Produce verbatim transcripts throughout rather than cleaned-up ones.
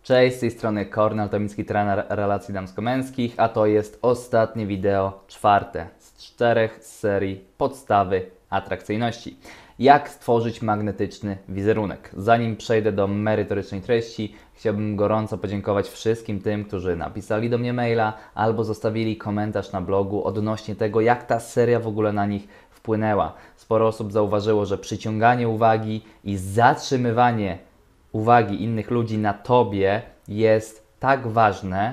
Cześć, z tej strony Kornel Tomicki, trener relacji damsko-męskich, a to jest ostatnie wideo, czwarte z czterech z serii Podstawy atrakcyjności. Jak stworzyć magnetyczny wizerunek? Zanim przejdę do merytorycznej treści, chciałbym gorąco podziękować wszystkim tym, którzy napisali do mnie maila albo zostawili komentarz na blogu odnośnie tego, jak ta seria w ogóle na nich wpłynęła. Sporo osób zauważyło, że przyciąganie uwagi i zatrzymywanie uwagi innych ludzi na Tobie jest tak ważne,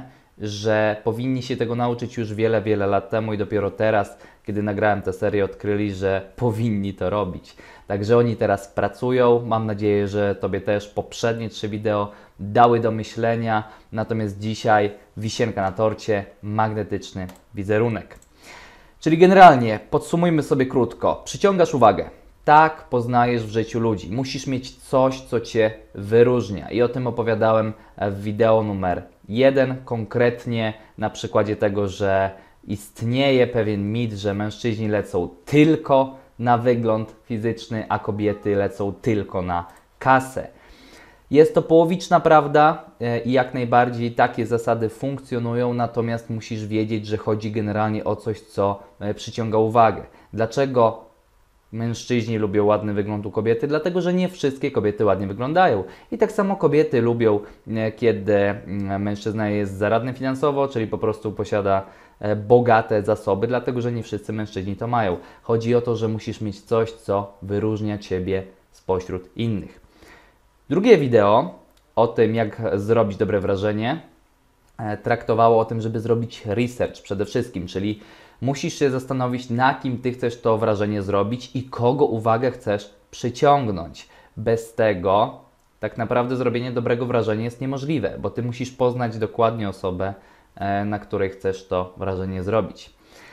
że powinni się tego nauczyć już wiele, wiele lat temu i dopiero teraz, kiedy nagrałem tę serię, odkryli, że powinni to robić. Także oni teraz pracują. Mam nadzieję, że Tobie też poprzednie trzy wideo dały do myślenia. Natomiast dzisiaj wisienka na torcie, magnetyczny wizerunek. Czyli generalnie, podsumujmy sobie krótko. Przyciągasz uwagę. Tak poznajesz w życiu ludzi. Musisz mieć coś, co Cię wyróżnia. I o tym opowiadałem w wideo numer jeden, konkretnie na przykładzie tego, że istnieje pewien mit, że mężczyźni lecą tylko na wygląd fizyczny, a kobiety lecą tylko na kasę. Jest to połowiczna prawda i jak najbardziej takie zasady funkcjonują, natomiast musisz wiedzieć, że chodzi generalnie o coś, co przyciąga uwagę. Dlaczego mężczyźni lubią ładny wygląd u kobiety? Dlatego, że nie wszystkie kobiety ładnie wyglądają. I tak samo kobiety lubią, kiedy mężczyzna jest zaradny finansowo, czyli po prostu posiada bogate zasoby, dlatego, że nie wszyscy mężczyźni to mają. Chodzi o to, że musisz mieć coś, co wyróżnia Ciebie spośród innych. Drugie wideo o tym, jak zrobić dobre wrażenie, traktowało o tym, żeby zrobić research przede wszystkim, czyli musisz się zastanowić, na kim Ty chcesz to wrażenie zrobić i kogo uwagę chcesz przyciągnąć. Bez tego tak naprawdę zrobienie dobrego wrażenia jest niemożliwe, bo Ty musisz poznać dokładnie osobę, na której chcesz to wrażenie zrobić.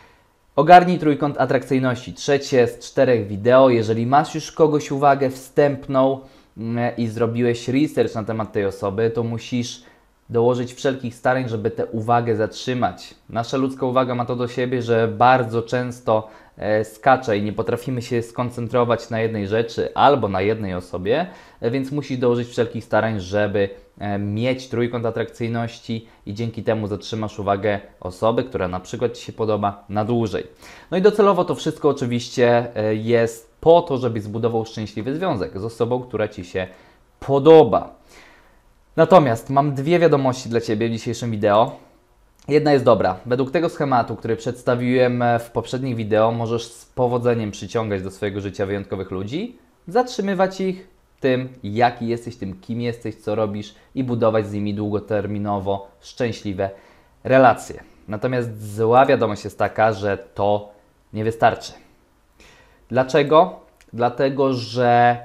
Ogarnij trójkąt atrakcyjności. Trzecie z czterech wideo. Jeżeli masz już kogoś uwagę wstępną i zrobiłeś research na temat tej osoby, to musisz dołożyć wszelkich starań, żeby tę uwagę zatrzymać. Nasza ludzka uwaga ma to do siebie, że bardzo często e, skacze i nie potrafimy się skoncentrować na jednej rzeczy albo na jednej osobie, e, więc musisz dołożyć wszelkich starań, żeby e, mieć trójkąt atrakcyjności i dzięki temu zatrzymasz uwagę osoby, która na przykład Ci się podoba na dłużej. No i docelowo to wszystko oczywiście e, jest po to, żebyś zbudował szczęśliwy związek z osobą, która Ci się podoba. Natomiast mam dwie wiadomości dla Ciebie w dzisiejszym wideo. Jedna jest dobra. Według tego schematu, który przedstawiłem w poprzednich wideo, możesz z powodzeniem przyciągać do swojego życia wyjątkowych ludzi, zatrzymywać ich tym, jaki jesteś, tym, kim jesteś, co robisz i budować z nimi długoterminowo szczęśliwe relacje. Natomiast zła wiadomość jest taka, że to nie wystarczy. Dlaczego? Dlatego, że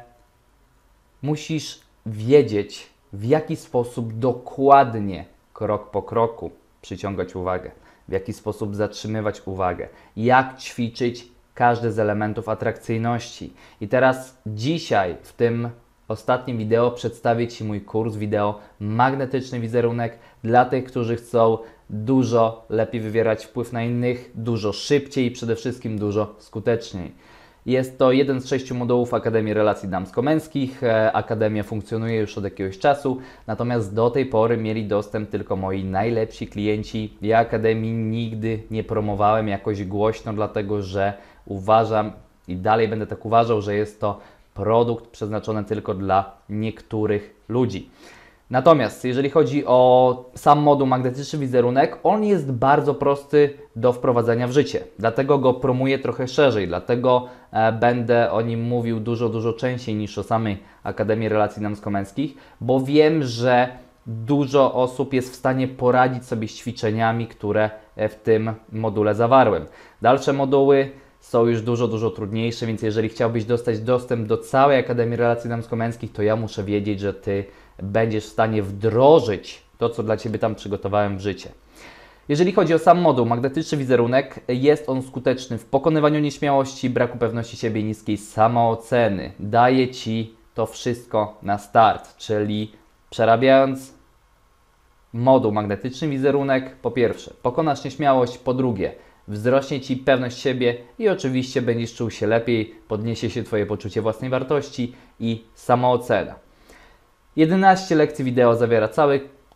musisz wiedzieć, w jaki sposób dokładnie, krok po kroku przyciągać uwagę, w jaki sposób zatrzymywać uwagę, jak ćwiczyć każdy z elementów atrakcyjności. I teraz dzisiaj w tym ostatnim wideo przedstawię Ci mój kurs wideo Magnetyczny Wizerunek dla tych, którzy chcą dużo lepiej wywierać wpływ na innych, dużo szybciej i przede wszystkim dużo skuteczniej. Jest to jeden z sześciu modułów Akademii Relacji Damsko-Męskich. Akademia funkcjonuje już od jakiegoś czasu, natomiast do tej pory mieli dostęp tylko moi najlepsi klienci. Ja Akademii nigdy nie promowałem jakoś głośno, dlatego że uważam i dalej będę tak uważał, że jest to produkt przeznaczony tylko dla niektórych ludzi. Natomiast jeżeli chodzi o sam moduł Magnetyczny Wizerunek, on jest bardzo prosty do wprowadzenia w życie. Dlatego go promuję trochę szerzej, dlatego e, będę o nim mówił dużo, dużo częściej niż o samej Akademii Relacji Damsko-Męskich, bo wiem, że dużo osób jest w stanie poradzić sobie z ćwiczeniami, które w tym module zawarłem. Dalsze moduły są już dużo, dużo trudniejsze, więc jeżeli chciałbyś dostać dostęp do całej Akademii Relacji Damsko-Męskich, to ja muszę wiedzieć, że Ty będziesz w stanie wdrożyć to, co dla Ciebie tam przygotowałem w życie. Jeżeli chodzi o sam moduł Magnetyczny Wizerunek, jest on skuteczny w pokonywaniu nieśmiałości, braku pewności siebie i niskiej samooceny. Daje Ci to wszystko na start, czyli przerabiając moduł Magnetyczny Wizerunek, po pierwsze pokonasz nieśmiałość, po drugie wzrośnie Ci pewność siebie i oczywiście będziesz czuł się lepiej, podniesie się Twoje poczucie własnej wartości i samoocena. jedenaście lekcji wideo zawiera cały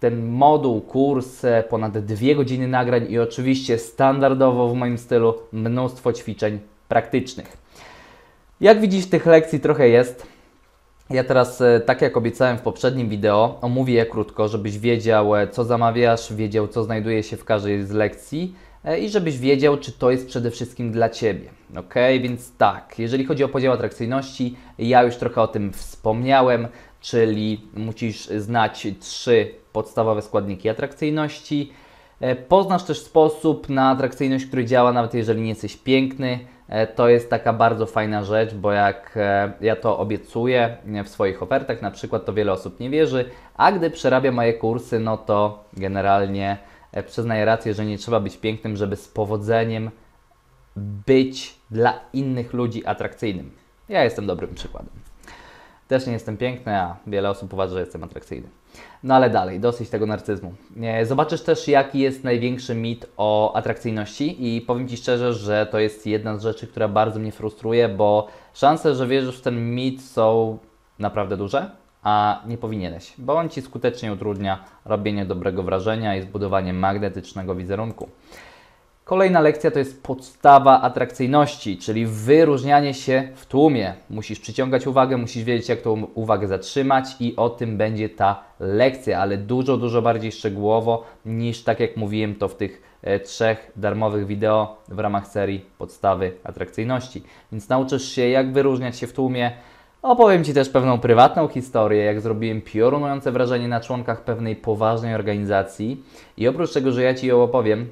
ten moduł, kurs, ponad dwie godziny nagrań i oczywiście standardowo w moim stylu mnóstwo ćwiczeń praktycznych. Jak widzisz, tych lekcji trochę jest. Ja teraz, tak jak obiecałem w poprzednim wideo, omówię je krótko, żebyś wiedział, co zamawiasz, wiedział, co znajduje się w każdej z lekcji i żebyś wiedział, czy to jest przede wszystkim dla Ciebie. Ok, więc tak, jeżeli chodzi o podział atrakcyjności, ja już trochę o tym wspomniałem, czyli musisz znać trzy podstawowe składniki atrakcyjności. Poznasz też sposób na atrakcyjność, który działa nawet jeżeli nie jesteś piękny. To jest taka bardzo fajna rzecz, bo jak ja to obiecuję w swoich ofertach, na przykład, to wiele osób nie wierzy, a gdy przerabia moje kursy, no to generalnie przyznaję rację, że nie trzeba być pięknym, żeby z powodzeniem być dla innych ludzi atrakcyjnym. Ja jestem dobrym przykładem. Też nie jestem piękny, a wiele osób uważa, że jestem atrakcyjny. No ale dalej, dosyć tego narcyzmu. Zobaczysz też, jaki jest największy mit o atrakcyjności i powiem Ci szczerze, że to jest jedna z rzeczy, która bardzo mnie frustruje, bo szanse, że wierzysz w ten mit, są naprawdę duże, a nie powinieneś, bo on Ci skutecznie utrudnia robienie dobrego wrażenia i zbudowanie magnetycznego wizerunku. Kolejna lekcja to jest podstawa atrakcyjności, czyli wyróżnianie się w tłumie. Musisz przyciągać uwagę, musisz wiedzieć, jak tą uwagę zatrzymać i o tym będzie ta lekcja, ale dużo, dużo bardziej szczegółowo niż, tak jak mówiłem, to w tych e, trzech darmowych wideo w ramach serii podstawy atrakcyjności. Więc nauczysz się, jak wyróżniać się w tłumie. Opowiem Ci też pewną prywatną historię, jak zrobiłem piorunujące wrażenie na członkach pewnej poważnej organizacji i oprócz tego, że ja Ci ją opowiem,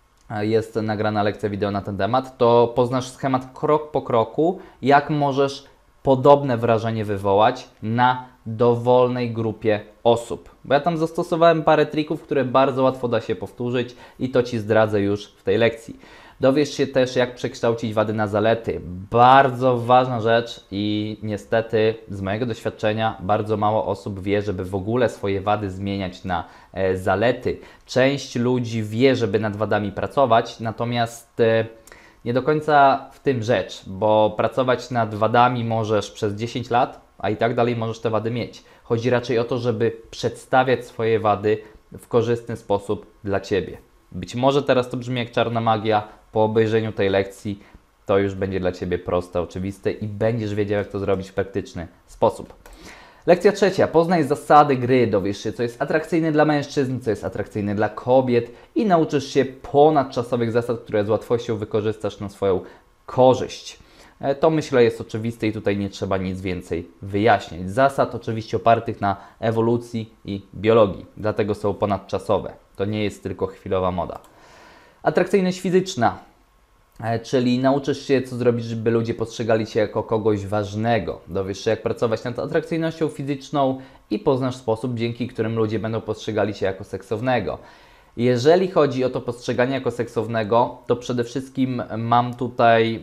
jest nagrana lekcja wideo na ten temat, to poznasz schemat krok po kroku, jak możesz podobne wrażenie wywołać na dowolnej grupie osób. Bo ja tam zastosowałem parę trików, które bardzo łatwo da się powtórzyć i to Ci zdradzę już w tej lekcji. Dowiesz się też, jak przekształcić wady na zalety. Bardzo ważna rzecz i niestety z mojego doświadczenia bardzo mało osób wie, żeby w ogóle swoje wady zmieniać na e, zalety. Część ludzi wie, żeby nad wadami pracować, natomiast e, nie do końca w tym rzecz, bo pracować nad wadami możesz przez dziesięć lat, a i tak dalej możesz te wady mieć. Chodzi raczej o to, żeby przedstawiać swoje wady w korzystny sposób dla Ciebie. Być może teraz to brzmi jak czarna magia, po obejrzeniu tej lekcji to już będzie dla Ciebie proste, oczywiste i będziesz wiedział, jak to zrobić w praktyczny sposób. Lekcja trzecia. Poznaj zasady gry, dowiesz się, co jest atrakcyjne dla mężczyzn, co jest atrakcyjne dla kobiet i nauczysz się ponadczasowych zasad, które z łatwością wykorzystasz na swoją korzyść. To myślę jest oczywiste i tutaj nie trzeba nic więcej wyjaśniać. Zasad oczywiście opartych na ewolucji i biologii, dlatego są ponadczasowe. To nie jest tylko chwilowa moda. Atrakcyjność fizyczna, czyli nauczysz się, co zrobić, żeby ludzie postrzegali Cię jako kogoś ważnego. Dowiesz się, jak pracować nad atrakcyjnością fizyczną i poznasz sposób, dzięki którym ludzie będą postrzegali Cię jako seksownego. Jeżeli chodzi o to postrzeganie jako seksownego, to przede wszystkim mam tutaj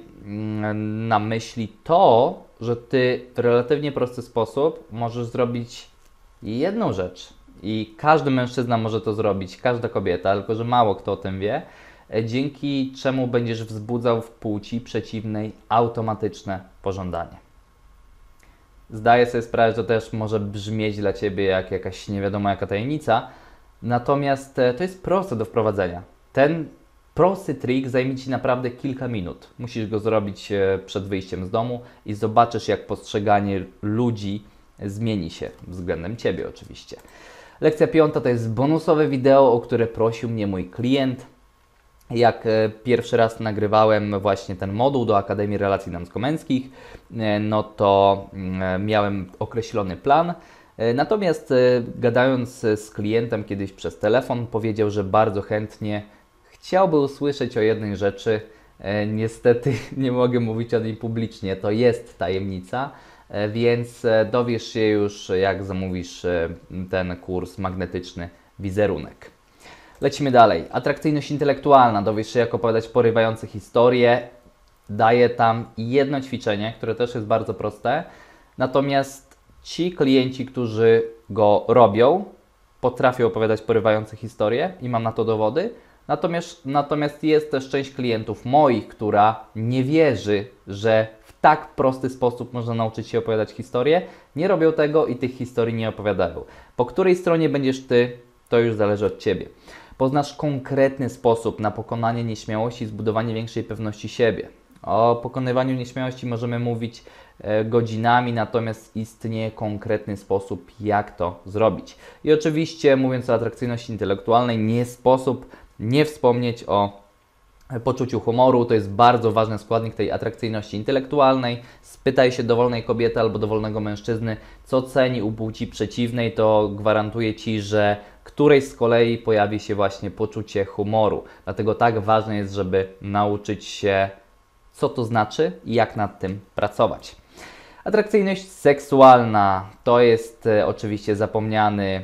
na myśli to, że Ty w relatywnie prosty sposób możesz zrobić jedną rzecz. I każdy mężczyzna może to zrobić, każda kobieta, tylko że mało kto o tym wie, dzięki czemu będziesz wzbudzał w płci przeciwnej automatyczne pożądanie. Zdaję sobie sprawę, że to też może brzmieć dla Ciebie jak jakaś nie wiadomo jaka tajemnica, natomiast to jest proste do wprowadzenia. Ten prosty trik zajmie Ci naprawdę kilka minut. Musisz go zrobić przed wyjściem z domu i zobaczysz, jak postrzeganie ludzi zmieni się względem Ciebie oczywiście. Lekcja piąta to jest bonusowe wideo, o które prosił mnie mój klient. Jak pierwszy raz nagrywałem właśnie ten moduł do Akademii Relacji Damsko-Męskich, no to miałem określony plan. Natomiast gadając z klientem kiedyś przez telefon, powiedział, że bardzo chętnie chciałby usłyszeć o jednej rzeczy. Niestety nie mogę mówić o niej publicznie, to jest tajemnica. Więc dowiesz się już, jak zamówisz ten kurs Magnetyczny Wizerunek. Lecimy dalej. Atrakcyjność intelektualna. Dowiesz się, jak opowiadać porywające historie. Daję tam jedno ćwiczenie, które też jest bardzo proste. Natomiast ci klienci, którzy go robią, potrafią opowiadać porywające historie i mam na to dowody. Natomiast, natomiast jest też część klientów moich, która nie wierzy, że w tak prosty sposób można nauczyć się opowiadać historię. Nie robią tego i tych historii nie opowiadają. Po której stronie będziesz Ty, To już zależy od Ciebie. Poznasz konkretny sposób na pokonanie nieśmiałości i zbudowanie większej pewności siebie. O pokonywaniu nieśmiałości możemy mówić e, godzinami, natomiast istnieje konkretny sposób, jak to zrobić. I oczywiście, mówiąc o atrakcyjności intelektualnej, nie sposób nie wspomnieć o poczuciu humoru. To jest bardzo ważny składnik tej atrakcyjności intelektualnej. Spytaj się dowolnej kobiety albo dowolnego mężczyzny, co ceni u płci przeciwnej, to gwarantuję Ci, że którejś z kolei pojawi się właśnie poczucie humoru. Dlatego tak ważne jest, żeby nauczyć się, co to znaczy i jak nad tym pracować. Atrakcyjność seksualna to jest e, oczywiście zapomniany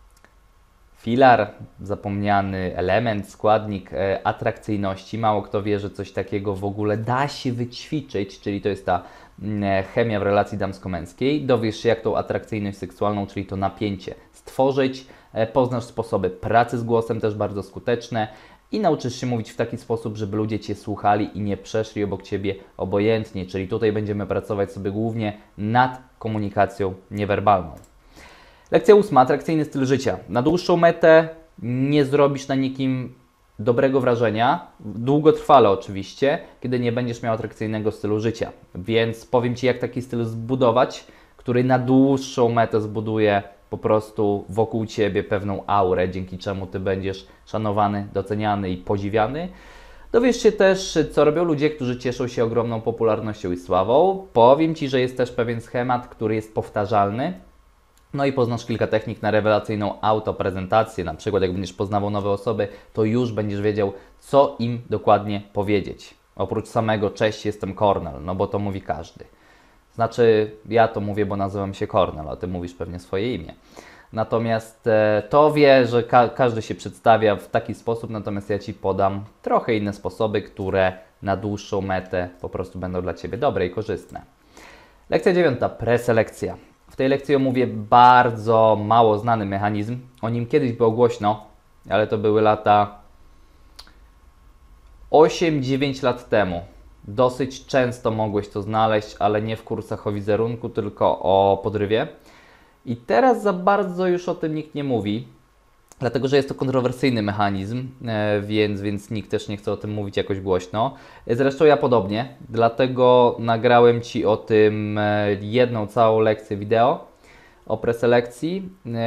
filar, zapomniany element, składnik e, atrakcyjności. Mało kto wie, że coś takiego w ogóle da się wyćwiczyć, czyli to jest ta mm, chemia w relacji damsko-męskiej. Dowiesz się, jak tą atrakcyjność seksualną, czyli to napięcie stworzyć. E, poznasz sposoby pracy z głosem, też bardzo skuteczne. I nauczysz się mówić w taki sposób, żeby ludzie Cię słuchali i nie przeszli obok Ciebie obojętnie. Czyli tutaj będziemy pracować sobie głównie nad komunikacją niewerbalną. Lekcja ósma. Atrakcyjny styl życia. Na dłuższą metę nie zrobisz na nikim dobrego wrażenia, długotrwale oczywiście, kiedy nie będziesz miał atrakcyjnego stylu życia. Więc powiem Ci, jak taki styl zbudować, który na dłuższą metę zbuduje po prostu wokół Ciebie pewną aurę, dzięki czemu Ty będziesz szanowany, doceniany i podziwiany. Dowiesz się też, co robią ludzie, którzy cieszą się ogromną popularnością i sławą. Powiem Ci, że jest też pewien schemat, który jest powtarzalny. No i poznasz kilka technik na rewelacyjną autoprezentację. Na przykład jak będziesz poznawał nowe osoby, to już będziesz wiedział, co im dokładnie powiedzieć. Oprócz samego cześć, jestem Kornel, no bo to mówi każdy. Znaczy, ja to mówię, bo nazywam się Kornel, a Ty mówisz pewnie swoje imię. Natomiast e, to wie, że ka każdy się przedstawia w taki sposób, natomiast ja Ci podam trochę inne sposoby, które na dłuższą metę po prostu będą dla Ciebie dobre i korzystne. Lekcja dziewiąta. Preselekcja. W tej lekcji omówię bardzo mało znany mechanizm. O nim kiedyś było głośno, ale to były lata osiem dziewięć lat temu. Dosyć często mogłeś to znaleźć, ale nie w kursach o wizerunku, tylko o podrywie. I teraz za bardzo już o tym nikt nie mówi, dlatego że jest to kontrowersyjny mechanizm, więc, więc nikt też nie chce o tym mówić jakoś głośno. Zresztą ja podobnie, dlatego nagrałem Ci o tym jedną całą lekcję wideo o preselekcji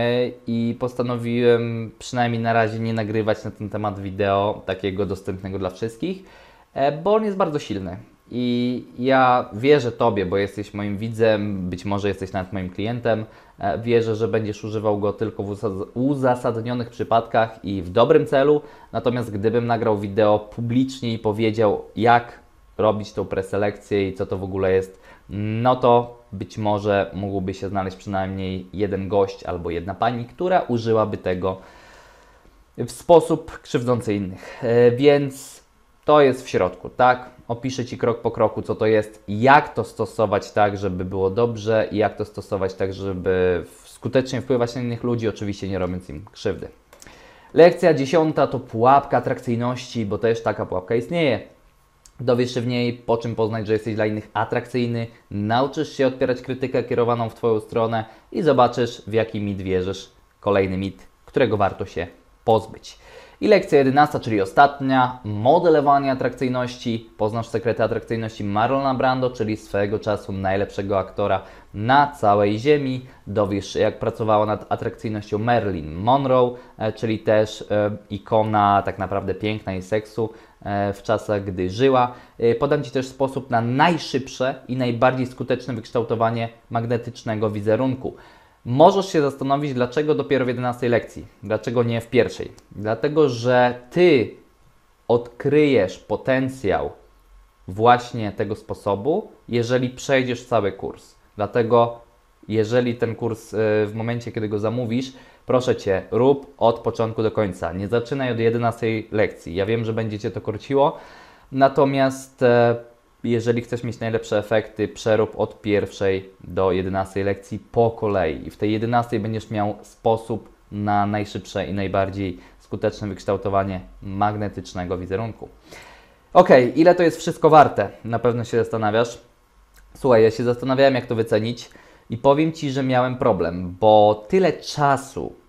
i postanowiłem przynajmniej na razie nie nagrywać na ten temat wideo takiego dostępnego dla wszystkich, bo on jest bardzo silny. I ja wierzę Tobie, bo jesteś moim widzem, być może jesteś nawet moim klientem, wierzę, że będziesz używał go tylko w uzasadnionych przypadkach i w dobrym celu. Natomiast gdybym nagrał wideo publicznie i powiedział, jak robić tą preselekcję i co to w ogóle jest, no to być może mógłby się znaleźć przynajmniej jeden gość albo jedna pani, która użyłaby tego w sposób krzywdzący innych. Więc to jest w środku, tak? Opiszę Ci krok po kroku, co to jest, jak to stosować tak, żeby było dobrze i jak to stosować tak, żeby skutecznie wpływać na innych ludzi, oczywiście nie robiąc im krzywdy. Lekcja dziesiąta to pułapka atrakcyjności, bo też taka pułapka istnieje. Dowiesz się w niej, po czym poznać, że jesteś dla innych atrakcyjny, nauczysz się odpierać krytykę kierowaną w Twoją stronę i zobaczysz, w jaki mit wierzysz. Kolejny mit, którego warto się pozbyć. I lekcja jedenasta, czyli ostatnia, modelowanie atrakcyjności. Poznasz sekrety atrakcyjności Marlona Brando, czyli swego czasu najlepszego aktora na całej ziemi. Dowiesz się, jak pracowała nad atrakcyjnością Marilyn Monroe, czyli też e, ikona tak naprawdę piękna i seksu e, w czasach, gdy żyła. E, podam Ci też sposób na najszybsze i najbardziej skuteczne wykształtowanie magnetycznego wizerunku. Możesz się zastanowić, dlaczego dopiero w jedenastej lekcji, dlaczego nie w pierwszej. Dlatego, że Ty odkryjesz potencjał właśnie tego sposobu, jeżeli przejdziesz cały kurs. Dlatego, jeżeli ten kurs w momencie, kiedy go zamówisz, proszę Cię, rób od początku do końca. Nie zaczynaj od jedenastej lekcji. Ja wiem, że będzie Cię to korciło, natomiast jeżeli chcesz mieć najlepsze efekty, przerób od pierwszej do jedenastej lekcji po kolei. I w tej jedenastej będziesz miał sposób na najszybsze i najbardziej skuteczne wykształtowanie magnetycznego wizerunku. Ok, ile to jest wszystko warte? Na pewno się zastanawiasz. Słuchaj, ja się zastanawiałem, jak to wycenić i powiem Ci, że miałem problem, bo tyle czasu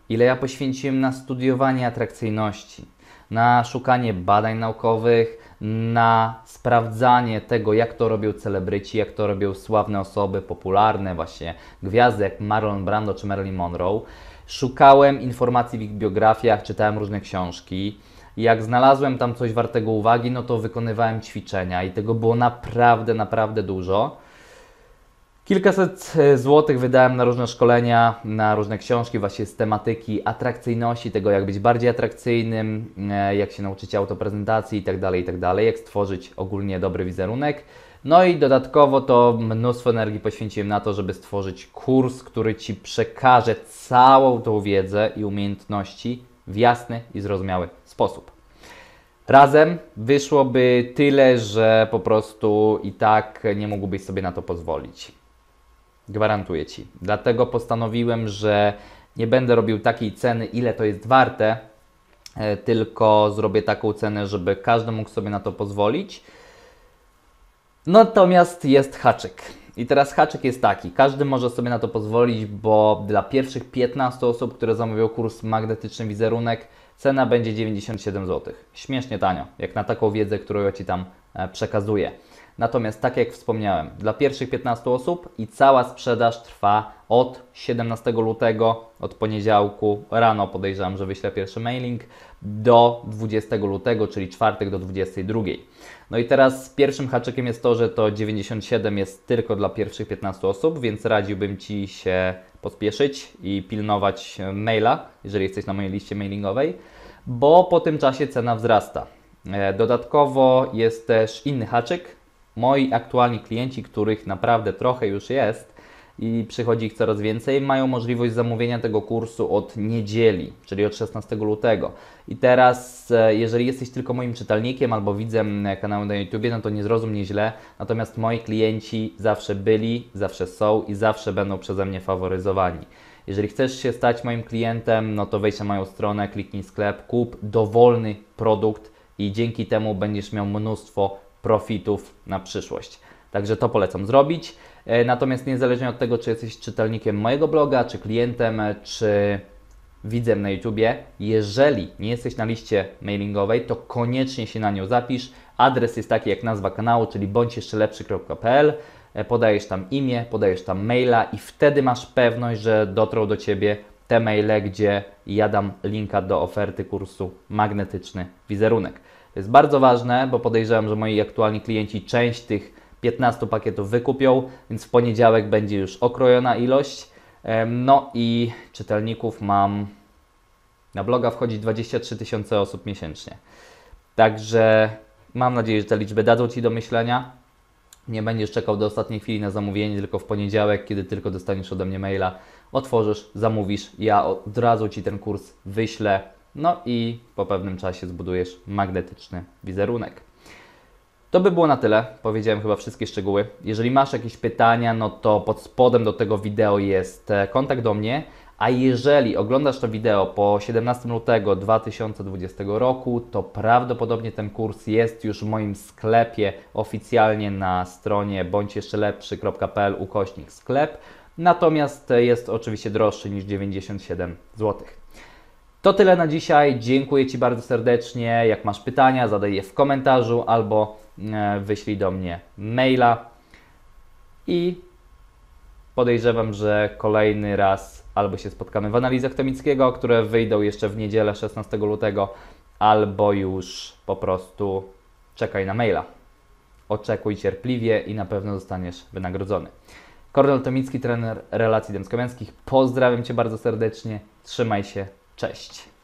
ile ja poświęciłem na studiowanie atrakcyjności, na szukanie badań naukowych, na sprawdzanie tego, jak to robią celebryci, jak to robią sławne osoby, popularne właśnie gwiazdy jak Marlon Brando czy Marilyn Monroe. Szukałem informacji w ich biografiach, czytałem różne książki. Jak znalazłem tam coś wartego uwagi, no to wykonywałem ćwiczenia i tego było naprawdę, naprawdę dużo. Kilkaset złotych wydałem na różne szkolenia, na różne książki właśnie z tematyki atrakcyjności, tego jak być bardziej atrakcyjnym, jak się nauczyć autoprezentacji itd., itd., jak stworzyć ogólnie dobry wizerunek. No i dodatkowo to mnóstwo energii poświęciłem na to, żeby stworzyć kurs, który Ci przekaże całą tą wiedzę i umiejętności w jasny i zrozumiały sposób. Razem wyszłoby tyle, że po prostu i tak nie mógłbyś sobie na to pozwolić. Gwarantuję Ci. Dlatego postanowiłem, że nie będę robił takiej ceny, ile to jest warte, tylko zrobię taką cenę, żeby każdy mógł sobie na to pozwolić. Natomiast jest haczyk. I teraz haczyk jest taki. Każdy może sobie na to pozwolić, bo dla pierwszych piętnastu osób, które zamówią kurs Magnetyczny Wizerunek, cena będzie dziewięćdziesiąt siedem złotych. Śmiesznie tanio, jak na taką wiedzę, którą ja Ci tam przekazuję. Natomiast tak jak wspomniałem, dla pierwszych piętnastu osób i cała sprzedaż trwa od siedemnastego lutego, od poniedziałku rano podejrzewam, że wyślę pierwszy mailing, do dwudziestego lutego, czyli czwartek do dwudziestej drugiej. No i teraz pierwszym haczykiem jest to, że to dziewięćdziesiąt siedem jest tylko dla pierwszych piętnastu osób, więc radziłbym Ci się pospieszyć i pilnować maila, jeżeli jesteś na mojej liście mailingowej, bo po tym czasie cena wzrasta. Dodatkowo jest też inny haczyk. Moi aktualni klienci, których naprawdę trochę już jest i przychodzi ich coraz więcej, mają możliwość zamówienia tego kursu od niedzieli, czyli od szesnastego lutego. I teraz, jeżeli jesteś tylko moim czytelnikiem albo widzem kanału na YouTube, no to nie zrozum mnie źle, natomiast moi klienci zawsze byli, zawsze są i zawsze będą przeze mnie faworyzowani. Jeżeli chcesz się stać moim klientem, no to wejdź na moją stronę, kliknij sklep, kup dowolny produkt i dzięki temu będziesz miał mnóstwo profitów na przyszłość. Także to polecam zrobić. Natomiast niezależnie od tego, czy jesteś czytelnikiem mojego bloga, czy klientem, czy widzem na YouTubie, jeżeli nie jesteś na liście mailingowej, to koniecznie się na nią zapisz. Adres jest taki jak nazwa kanału, czyli bądź jeszcze lepszy kropka p l. Podajesz tam imię, podajesz tam maila i wtedy masz pewność, że dotrą do Ciebie te maile, gdzie ja dam linka do oferty kursu Magnetyczny Wizerunek. To jest bardzo ważne, bo podejrzewam, że moi aktualni klienci część tych piętnastu pakietów wykupią, więc w poniedziałek będzie już okrojona ilość. No i czytelników mam, na bloga wchodzi dwadzieścia trzy tysiące osób miesięcznie. Także mam nadzieję, że te liczby dadzą Ci do myślenia. Nie będziesz czekał do ostatniej chwili na zamówienie, tylko w poniedziałek, kiedy tylko dostaniesz ode mnie maila, otworzysz, zamówisz, ja od razu Ci ten kurs wyślę. No i po pewnym czasie zbudujesz magnetyczny wizerunek. To by było na tyle. Powiedziałem chyba wszystkie szczegóły. Jeżeli masz jakieś pytania, no to pod spodem do tego wideo jest kontakt do mnie. A jeżeli oglądasz to wideo po siedemnastego lutego dwa tysiące dwudziestego roku, to prawdopodobnie ten kurs jest już w moim sklepie oficjalnie na stronie bądź jeszcze lepszy kropka p l ukośnik sklep. Natomiast jest oczywiście droższy niż dziewięćdziesiąt siedem złotych. To tyle na dzisiaj. Dziękuję Ci bardzo serdecznie. Jak masz pytania, zadaj je w komentarzu albo wyślij do mnie maila. I podejrzewam, że kolejny raz albo się spotkamy w analizach Tomickiego, które wyjdą jeszcze w niedzielę szesnastego lutego, albo już po prostu czekaj na maila. Oczekuj cierpliwie i na pewno zostaniesz wynagrodzony. Kornel Tomicki, trener relacji damsko-męskich. Pozdrawiam Cię bardzo serdecznie. Trzymaj się. Cześć.